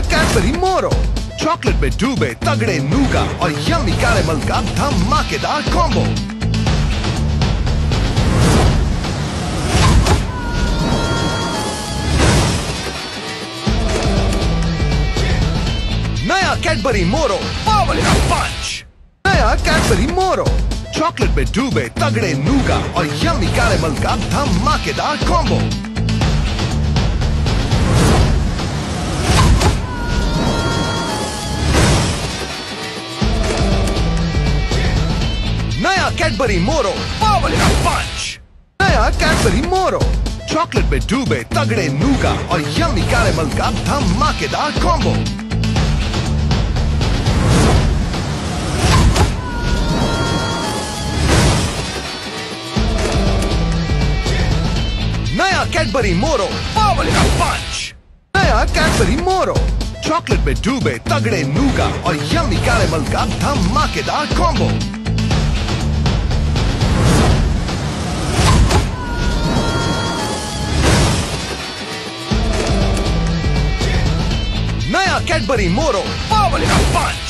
Cadbury मोरो, chocolate में डूबे तगड़े नूगा और यम्मी कैरेमल का धमाकेदार कॉम्बो। नया कैडबरी मोरो पावर का पंच। नया कैडबरी मोरो, चॉकलेट में डूबे तगड़े नूगा और यम्मी कैरेमल का धमाकेदार कॉम्बो। नया कैडबरी मोरो पावर का पंच। नया कैडबरी मोरो, चॉकलेट में डूबे तगड़े नूगा और यम्मी कैरेमल का धमाकेदार कॉम्बो। नया कैडबरी मोरो पावर का पंच। नया कैडबरी मोरो, चॉकलेट में डूबे तगड़े नूगा और यम्मी कैरेमल का धमाकेदार कॉम्बो। नया कैडबरी मोरो पावर का पंच।